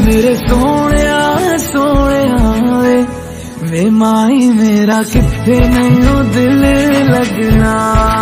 मेरे सोने वे माई मेरा किथे नहीं दिल लगना।